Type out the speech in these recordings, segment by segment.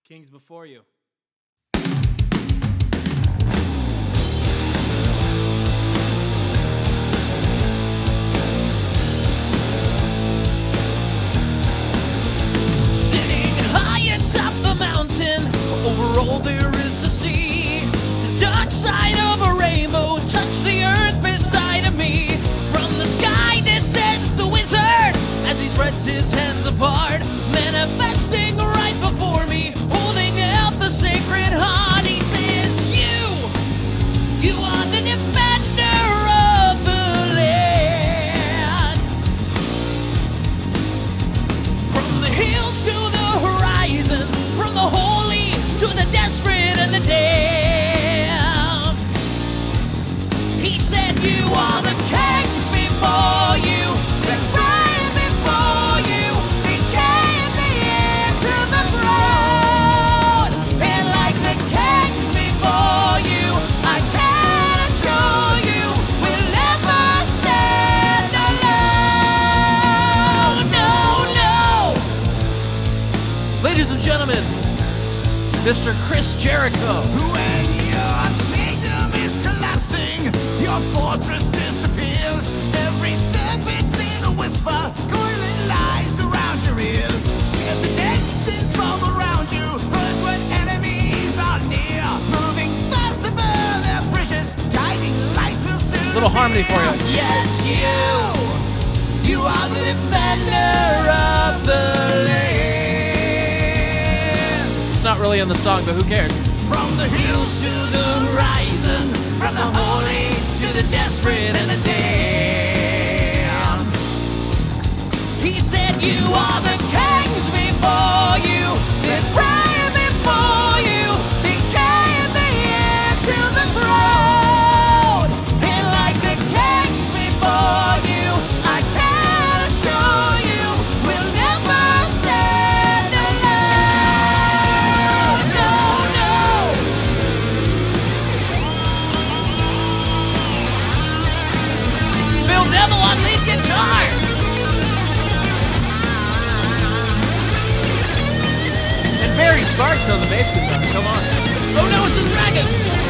Kings before you. Sitting high atop the mountain, over all there is to see. The dark side of a rainbow touched the earth beside of me. From the sky descends the wizard as he spreads his hands apart, manifesting right before me, holding out the sacred heart. He says, you are the defender of the land. From the hills to the horizon, from the holy to the desperate and the damned. He said, you are the kings before you, that ran before you, became the heir to the throne. And like the kings before you, I can assure you, we'll never stand alone. No. Ladies and gentlemen, Mr. Chris Jericho. When your kingdom is collapsing, your fortress disappears. Every serpent in a whisper, coiling lies around your ears. Shift the distance from around you, purge when enemies are near. Moving fast to burn their bridges, guiding light will soon Little harmony for you. Yes, you are the defender of the land. It's not really in the song, but who cares? From the hills to the horizon, from the holy to the desperate and the damned. He said, you are the kings before you, that ran before you, became the heir to the throne. And like the kings before you, I can assure you, we'll never stand alone. No. Phil Demmel on lead guitar. And Barry Sparks on the bass guitar. Come on. Oh no, it's the dragon.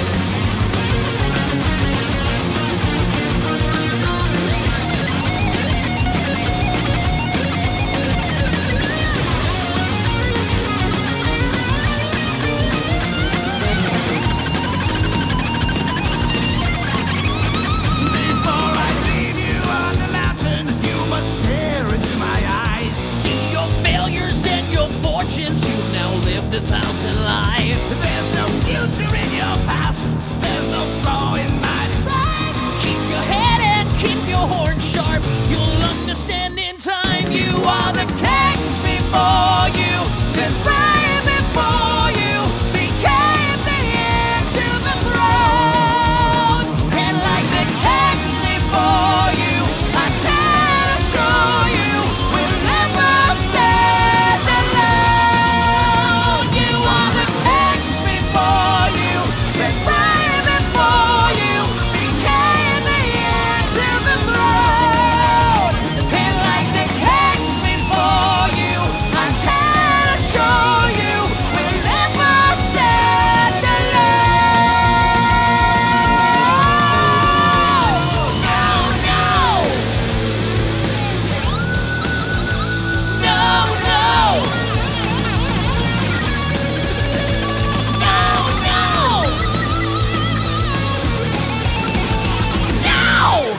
Before I leave you on the mountain, you must stare into my eyes. See your failures and your fortunes. You've now lived 1,000 lives. There's no future in your past. There's no flaw in my design. Keep your head and keep your horn sharp. You'll understand in time. You are the kings before you, that ran before you, became the heir to the throne. And like the kings before you, I can assure you, we'll never stand alone. You are the kings before you, that ran before you, became the heir to the throne. And like the kings before you, I can assure you, we'll never stand alone. No.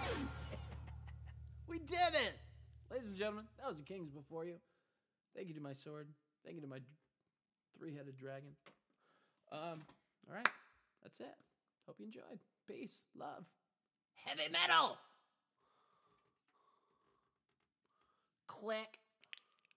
We did it! Ladies and gentlemen, that was the Kings before you. Thank you to my sword. Thank you to my three-headed dragon. All right. That's it. Hope you enjoyed. Peace. Love. Heavy metal. Click.